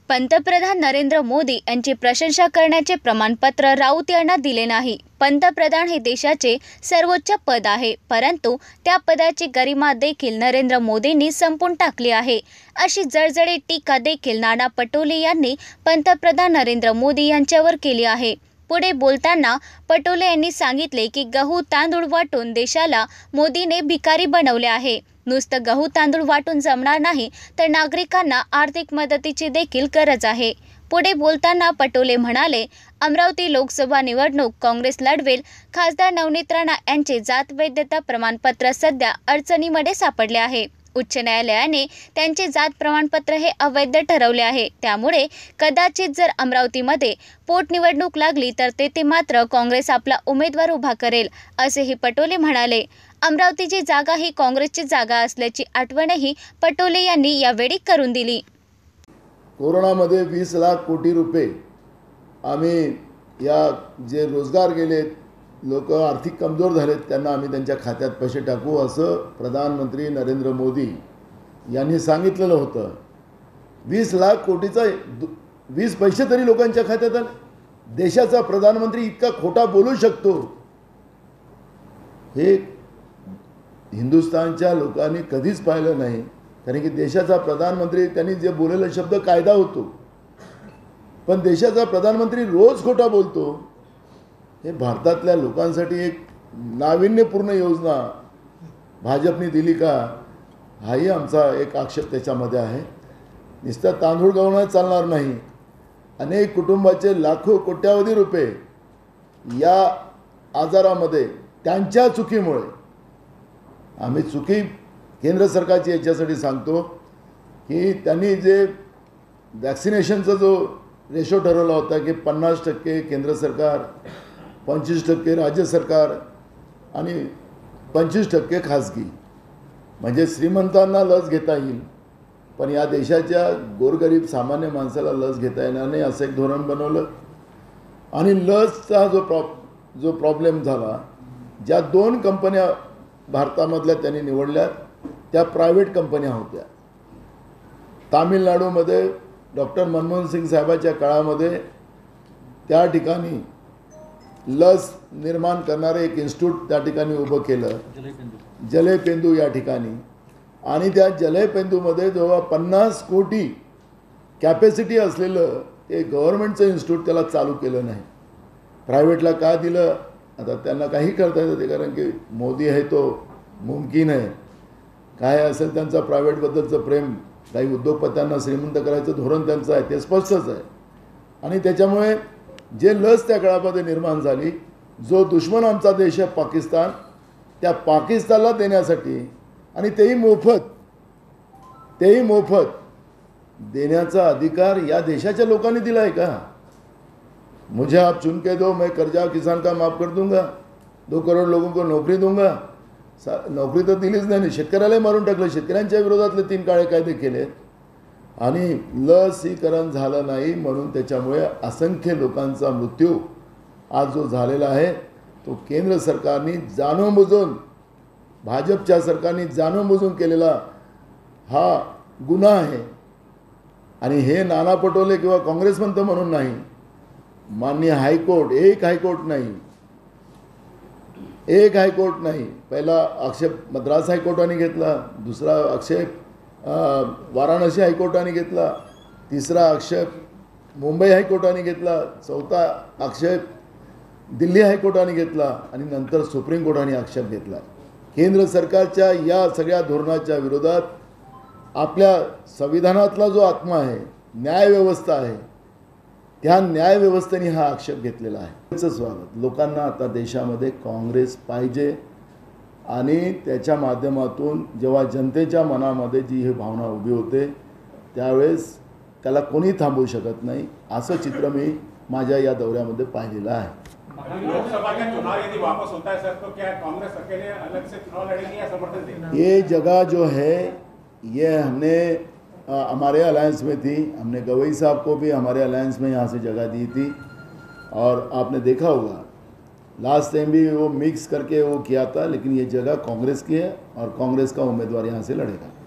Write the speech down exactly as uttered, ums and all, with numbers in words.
पंतप्रधान नरेंद्र मोदी यांची प्रशंसा करण्याचे प्रमाणपत्र राऊत यांना दिले नाही। पंतप्रधान हे देशाचे सर्वोच्च पद आहे, परंतु त्या पदाची गरिमा देखील नरेंद्र मोदींनी संपून टाकली आहे, अशी जळजळीत टीका देखील नाना पटोले यांनी पंतप्रधान नरेंद्र मोदी यांच्यावर केली आहे। पुढे बोलताना पटोले यांनी सांगितले की गहू तांदूळ वाटून देशाला मोदीने भिकारी बनवले आहे। नुसतं गहू तांदूळ वाटून जमणार नाही, तर नागरिकांना आर्थिक मदतीची देखील गरज आहे। पुढे बोलताना पटोले म्हणाले, अमरावती लोकसभा निवडणूक काँग्रेस लढवेल। खासदार नवनीत राणा यांचे जात वैधता प्रमाणपत्र सध्या अडचणीमध्ये सापडले आहे। उच्च न्यायालयाने त्यांचे जात प्रमाणपत्र हे अवैध ठरवले आहे। त्यामुळे कदाचित जर अमरावतीमध्ये पोटनिवडणूक लागली तर तेथे मात्र काँग्रेस आपला उमेदवार उभा करेल, असेही पटोले म्हणाले। अमरावतीची जागा ही काँग्रेसची जागा असल्याची आठवणही पटोले यांनी यावेळी करून दिली। कोरोनामध्ये वीस लाख कोटी रुपये आम्ही या जे रोजगार गेले, लोक आर्थिक कमजोर झालेत, त्यांना आम्ही त्यांच्या खात्यात पैसे टाकू असं प्रधानमंत्री नरेंद्र मोदी यांनी सांगितलेलं होतं। वीस लाख कोटीचा वीस पैसे तरी लोकांच्या खात्यात आले। देशाचा प्रधानमंत्री इतका खोटा बोलू शकतो हे हिंदुस्थानच्या लोकांनी कधीच पाहिलं नाही। कारण की देशाचा प्रधानमंत्री त्यांनी जे बोललेला शब्द कायदा होतो, पण देशाचा प्रधानमंत्री रोज खोटा बोलतो। हे भारतातल्या लोकांसाठी एक नाविन्यपूर्ण योजना भाजपने दिली का, हाही आमचा एक आक्षेप त्याच्यामध्ये आहे। नुसतं तांदूळ गहू चालणार नाही, अनेक कुटुंबाचे लाखो कोट्यावधी रुपये या आजारामध्ये त्यांच्या चुकीमुळे, आम्ही चुकी केंद्र सरकारची याच्यासाठी सांगतो की त्यांनी जे वॅक्सिनेशनचा जो रेशो ठरवला होता की पन्नास टक्के केंद्र सरकार, पंचवीस टक्के राज्य सरकार आणि पंचवीस टक्के खाजगी, म्हणजे श्रीमंतांना लस घेता येईल पण या देशाच्या गोरगरीब सामान्य माणसाला लस घेता येणार नाही, असं एक धोरण बनवलं। आणि लसचा जो प्रॉब जो प्रॉब्लेम झाला, ज्या दोन कंपन्या भारतामधल्या त्यांनी निवडल्या त्या प्रायव्हेट कंपन्या होत्या। तामिळनाडूमध्ये डॉक्टर मनमोहन सिंग साहेबाच्या काळामध्ये त्या ठिकाणी लस निर्माण करणारे एक इन्स्टिट्यूट त्या ठिकाणी उभं केलं, जलयपेंदू या ठिकाणी। आणि त्या जलयपेंदूमध्ये जेव्हा पन्नास कोटी कॅपॅसिटी असलेलं ते गव्हर्नमेंटचं इन्स्टिट्यूट त्याला चालू केलं नाही, प्रायव्हेटला का दिलं? आता त्यांना काही करता येतं ते, कारण की मोदी आहे तो मुमकिन आहे। काय असेल त्यांचा प्रायव्हेटबद्दलचं प्रेम, काही उद्योगपत्यांना श्रीमंत करायचं धोरण त्यांचं आहे, ते स्पष्टच आहे। आणि त्याच्यामुळे जे लस त्या काळामध्ये निर्माण झाली, जो दुश्मन आमचा देश आहे पाकिस्तान, त्या पाकिस्तानला देण्यासाठी, आणि तेही मोफत तेही मोफत देण्याचा अधिकार या देशाच्या लोकांनी दिला आहे का? मुझे आप चुन के दो, मैं कर्जा किसान का माफ कर दूंगा, दो करोड लोगों को नौकरी दूंगा। नोकरी तर दिलीच नाही, शेतकऱ्यालाही मारून टाकलं, शेतकऱ्यांच्या विरोधातले तीन काळे कायदे केले आणि लसीकरण झालं नाही, म्हणून त्याच्यामुळे असंख्य लोकांचा मृत्यू आज जो झालेला आहे तो केंद्र सरकारने जाणूनबुजून, भाजपच्या सरकारने जाणूनबुजून केलेला हा गुन्हा आहे। आणि हे नाना पटोले किंवा काँग्रेस म्हणतं म्हणून नाही, माननीय हायकोर्ट, एक हायकोर्ट नाही एक हायकोर्ट नाही पहिला आक्षेप मद्रास हायकोर्टाने घेतला, दुसरा आक्षेप वाराणसी हायकोर्टाने घेतला, तिसरा आक्षेप मुंबई हायकोर्टाने घेतला, चौथा आक्षेप दिल्ली हायकोर्टाने घेतला आणि नंतर सुप्रीम कोर्टाने आक्षेप घेतला। केंद्र सरकारच्या या सगळ्या धोरणाच्या विरोधात आपल्या संविधानातला जो आत्मा आहे, न्यायव्यवस्था आहे, त्या न्यायव्यवस्थेने हा आक्षेप घेतलेला आहे। त्याचं स्वागत लोकांना आता देशामध्ये काँग्रेस पाहिजे आणि त्याच्या माध्यमातून जेव्हा जनतेच्या मनामध्ये जी ही भावना उभी होते त्यावेळेस त्याला कोणी थांबवू शकत नाही, असं चित्र मी माझ्या या दौऱ्यामध्ये पाहिलेलं आहे। लोकसभा का चुनाव यदि वापस होता है सर, तो क्या कांग्रेस अकेले अलग से चुनाव लड़ेगी या समर्थन देगी? ये जगह जो है ये हमने आ, हमारे अलायंस में थी, हमने गवई साहब को भी हमारे अलायंस में यहाँ से जगह दी थी। और आपने देखा होगा लास्ट टाइम भी वो मिक्स करके वो किया था, लेकिन ये जगह कांग्रेस की है और कांग्रेस का उम्मीदवार यहाँ से लड़ेगा।